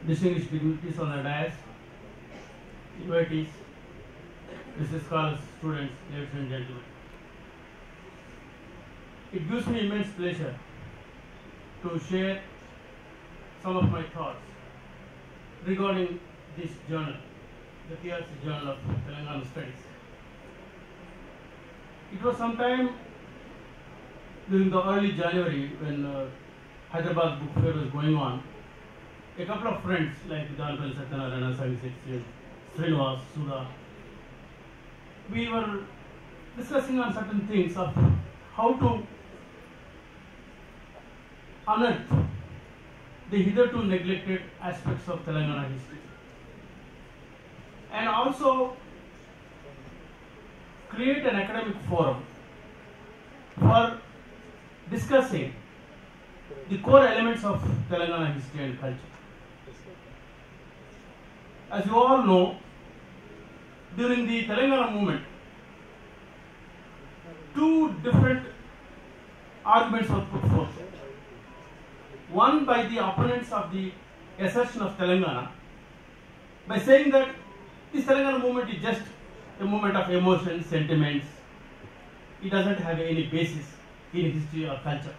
distinguished dignitaries on the dais, invitees, business scholars, students, ladies and gentlemen. It gives me immense pleasure to share some of my thoughts regarding this journal, the TRC Journal of Telangana Studies. It was sometime during the early January when Hyderabad Book Fair was going on. A couple of friends like Dhanapalli Satyanarayana, Savi Srinivas, Sudha, we were discussing on certain things of how to unearth the hitherto neglected aspects of Telangana history and also create an academic forum for discussing the core elements of Telangana history and culture. As you all know, during the Telangana movement, two different arguments were put forth. One by the opponents of the assertion of Telangana, by saying that this Telangana movement is just a movement of emotions, sentiments. It doesn't have any basis in history or culture.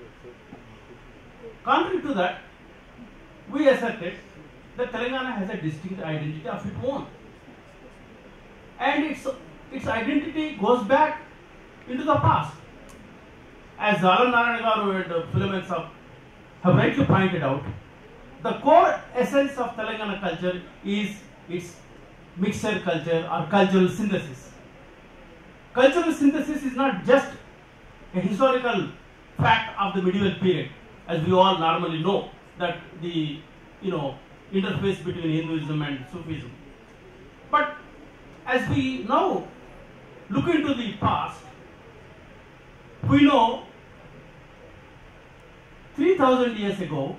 Contrary to that, we asserted that Telangana has a distinct identity of its own. And its identity goes back into the past. As Zalan Narayana and Philomen have rightly pointed out, the core essence of Telangana culture is its mixture culture or cultural synthesis. Cultural synthesis is not just a historical fact of the medieval period, as we all normally know that the interface between Hinduism and Sufism. But as we now look into the past, we know 3000 years ago,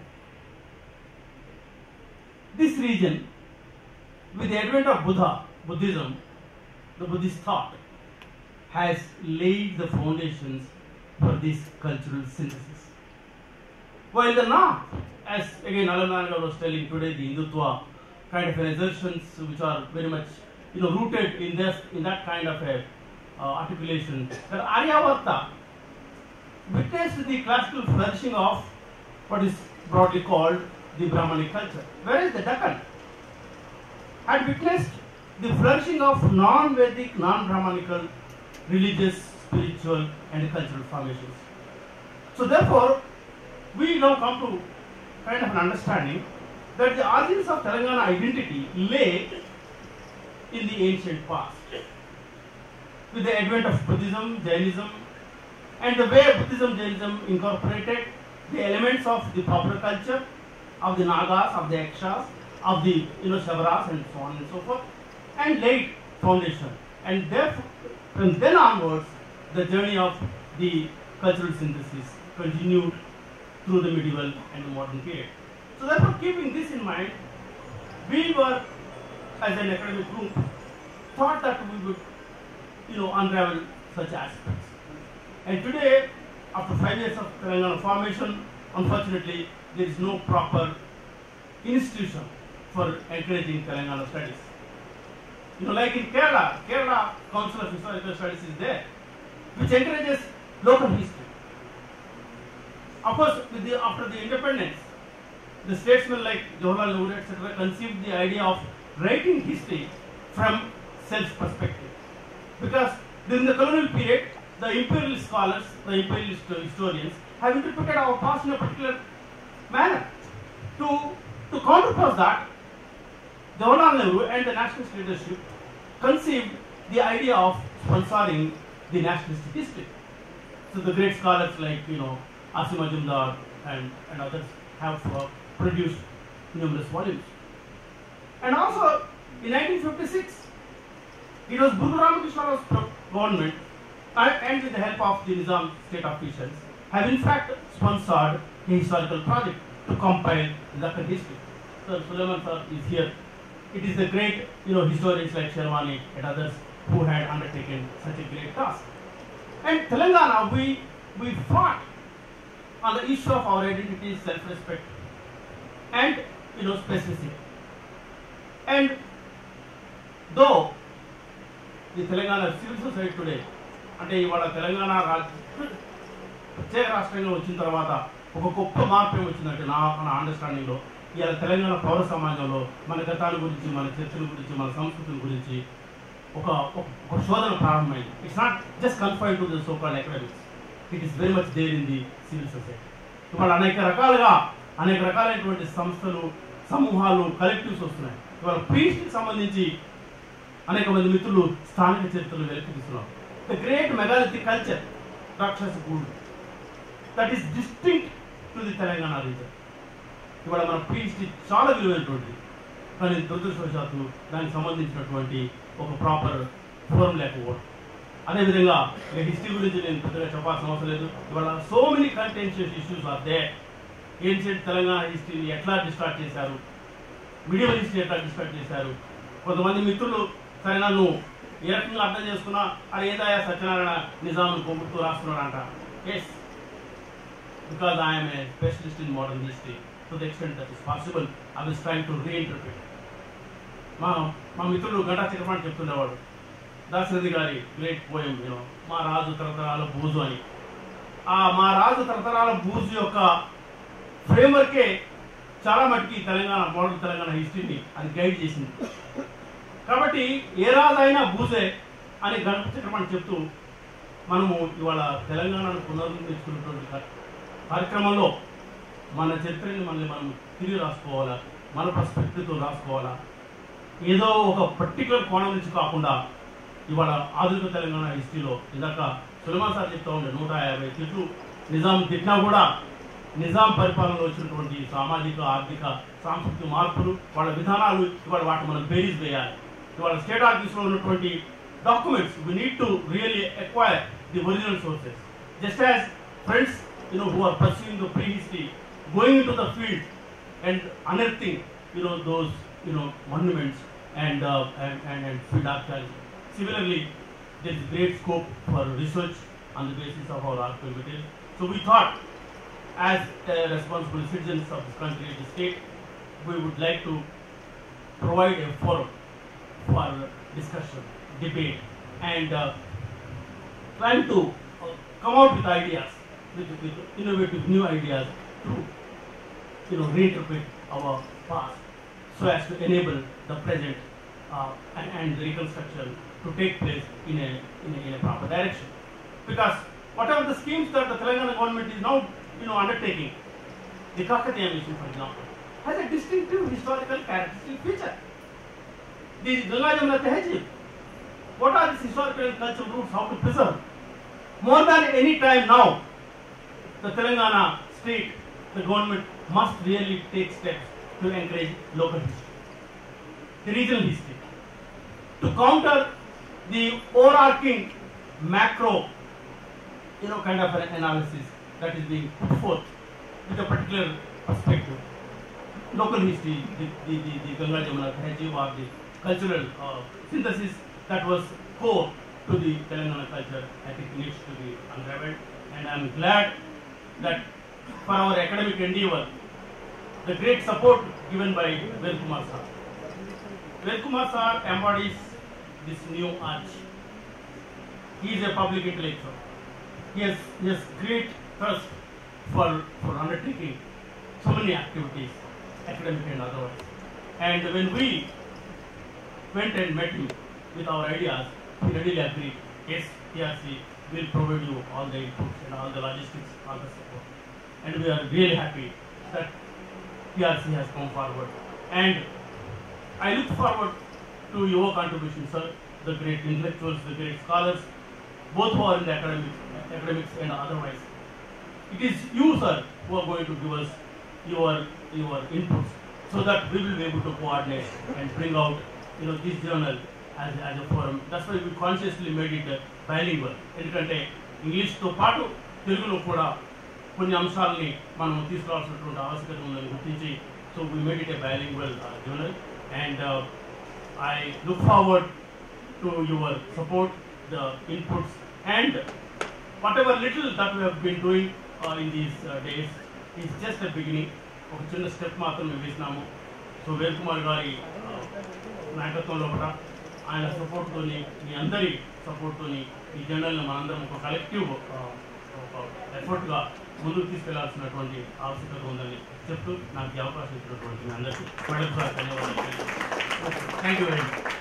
this region, with the advent of Buddhism, the Buddhist thought, has laid the foundations for this cultural synthesis. While the North, as again Alananga was telling today, the Hindutva kind of assertions which are very much rooted in that kind of a articulation, that Aryavarta witnessed the classical flourishing of what is broadly called the Brahmanic culture, whereas the Deccan had witnessed the flourishing of non-Vedic, non-Brahmanical religious, spiritual and cultural formations. So therefore, we now come to kind of an understanding that the origins of Telangana identity lay in the ancient past. With the advent of Buddhism, Jainism, and the way Buddhism, Jainism incorporated the elements of the popular culture, of the Nagas, of the Yakshas, of the Shavaras and so on and so forth, and laid foundation. And therefore, from then onwards, the journey of the cultural synthesis continued through the medieval and the modern period. So therefore, keeping this in mind, we were, as an academic group, thought that we would, unravel such aspects. And today, after 5 years of Telangana formation, unfortunately, there is no proper institution for encouraging Telangana studies. Like in Kerala Council of Historical Studies is there, which encourages local history. Of course, after the independence, the statesmen like Jawaharlal Nehru, etc., conceived the idea of writing history from self-perspective. Because during the colonial period, the imperialist scholars, the imperialist historians, have interpreted our past in a particular manner. To counterpose that, Jawaharlal Nehru and the nationalist leadership conceived the idea of sponsoring the nationalistic history. So the great scholars like Asim Majumdar and others have produced numerous volumes. And also in 1956, it was Guru Ramakrishna Rao's government and with the help of the Nizam state officials have in fact sponsored a historical project to compile the Deccan history. So Suleiman sir is here. It is the great historians like Sherwani and others who had undertaken such a great task. And Telangana, we fought on the issue of our identity, self-respect, and specific. And though the Telangana civil society today, అంటే ఇవాళ తెలంగాణ ప్రత్యేక రాష్ట్రంగా వచ్చిన తర్వాత ఒక గొప్ప మార్పు వచ్చిందంటే నా అండర్స్టాండింగ్లో ఇవాళ తెలంగాణ పౌర సమాజంలో మన గతాల గురించి, మన చర్చల గురించి, మన సంస్కృతుల గురించి ఒక శోధన ప్రారంభమైంది. It's not just confined to the so called academics, it is very much there in the civil society. ఇవాళ అనేక రకాలైనటువంటి సంస్థలు, సమూహాలు, కలెక్టివ్స్ వస్తున్నాయి. ఇవాళ ప్రీస్ట్కి సంబంధించి అనేక మంది మిత్రులు స్థానిక చరిత్రలు వెలికి తీస్తున్నారు. ద గ్రేట్ మెగాలిథిక్ కల్చర్ రాక్షస గూడు that is distinct to the Telangana region. ఇవాళ మన ప్రీస్ట్కి చాలా విలువైనటువంటిది, కానీ దురదృష్టవశాత్తు దానికి సంబంధించినటువంటి ఒక ప్రాపర్ ఫోరం లేకపోవడం. అదేవిధంగా హిస్టరీ గురించి నేను పెద్దగా చెప్పాల్సిన అవసరం లేదు. ఇవాళ so many contentious issues are they. Ancient Telangana హిస్టరీని ఎట్లా డిస్టార్ట్ చేశారు, మిడివల్ హిస్టరీ ఎట్లా డిస్టార్ట్ చేశారు. కొంతమంది మిత్రులు సరే నన్ను ఏ రకంగా అర్థం చేసుకున్నా అది ఏదయా సత్యనారాయణ నిజాంను పొగుడుతూ రాస్తున్నాడంట. Yes, because I'm a specialist in modern history to the extent that is possible I was trying to reinterpret. మా మిత్రుడు గంటా చక్రపాణి చెప్తుండేవాడు దాశరథి గారి గ్రేట్ పోయం మా రాజు తరతరాల బూజు అని. ఆ మా రాజు తరతరాల బూజు యొక్క ఫ్రేమ్వర్కే చాలా మటుకి మోడల్ తెలంగాణ హిస్టరీని అది గైడ్ చేసింది. కాబట్టి ఏ రాజైనా బూజే అని గంటా చక్రపాణి చెప్తూ మనము ఇవాళ తెలంగాణను పునరుద్ధరించుకున్నటువంటి కార్యక్రమంలో మన చరిత్రని మనం తిరిగి రాసుకోవాలా, మన పర్స్పెక్టివ్తో రాసుకోవాలా. ఏదో ఒక పర్టికులర్ కోణం నుంచి కాకుండా ఇవాళ ఆధునిక తెలంగాణ హిస్టరీలో ఇందాక సులేమాన్ సార్ చెప్తా ఉండే 150 తిట్లు నిజాం తిట్టినా కూడా నిజాం పరిపాలనలో వచ్చినటువంటి సామాజిక, ఆర్థిక, సాంస్కృతిక మార్పులు, వాళ్ళ విధానాలు ఇవాళ వాటి మనం బేరీజ్ వేయాలి. ఇవాళ స్టేట్ ఆర్కీవ్స్లో ఉన్నటువంటి documents we need to really acquire the original sources. Just as friends who are pursuing the prehistory, going into the field and unearthing those monuments and field archaeology. Similarly, there is great scope for research on the basis of our archival material. So we thought, as responsible citizens of this country and the state, we would like to provide a forum for discussion, debate, and trying to come out with ideas, with innovative new ideas to reinterpret our past so as to enable the present and the reconstruction to take place in a proper direction. Because whatever the schemes that the Telangana government is now undertaking, the Kakatiya mission, for example, has a distinctive historical characteristic feature. The Ganga Jamuna Tehzeeb, what are these historical and cultural roots, how to preserve? More than any time now, the Telangana state, the government must really take steps to encourage local history, the regional history, to counter the overarching macro, kind of an analysis that is being put forth with a particular perspective. Local history, the Ganga Jamuna Tehzeeb, or the cultural synthesis that was core to the Telangana culture, I think needs to be unraveled. And I am glad that for our academic endeavor, the great support given by Ved Kumar sir. Ved Kumar sir embodies this new arch. He is a public intellectual. He has great thirst for undertaking so many activities, academic and otherwise. And when we went and met him with our ideas, he readily agreed, yes, TRC will provide you all the inputs and all the logistics, all the support. And we are really happy that TRC has come forward. And I look forward to your contribution, sir, the great intellectuals, the great scholars, both who are in the academics and otherwise. It is you, sir, who are going to give us your inputs so that we will be able to coordinate and bring out this journal as a forum. That's why we consciously made it bilingual. ఎందుకంటే ఇంగ్లీష్తో పాటు తెలుగులో కూడా కొన్ని అంశాలని మనం తీసుకోవాల్సినటువంటి ఆవశ్యకత ఉందని గుర్తించి so we made it a bilingual journal, and I look forward to your support, the inputs, and whatever little that we have been doing in these days is just a beginning. ఒక చిన్న step మాత్రమే వేసినాము. So వేల్ కుమార్ గారి నాయకత్వంలో కూడా ఆయన సపోర్ట్తోని మీ అందరి సపోర్ట్తోని ఈ జర్నల్ని మనందరం ఒక కలెక్టివ్ ఒక ఎఫర్ట్గా ముందుకు తీసుకెళ్లాల్సినటువంటి ఆవశ్యకత ఉందని చెప్తూ నాకు ఈ అవకాశం ఇచ్చినటువంటి మీ అందరికీ మరొకసారి ధన్యవాదాలు. Thank you very much.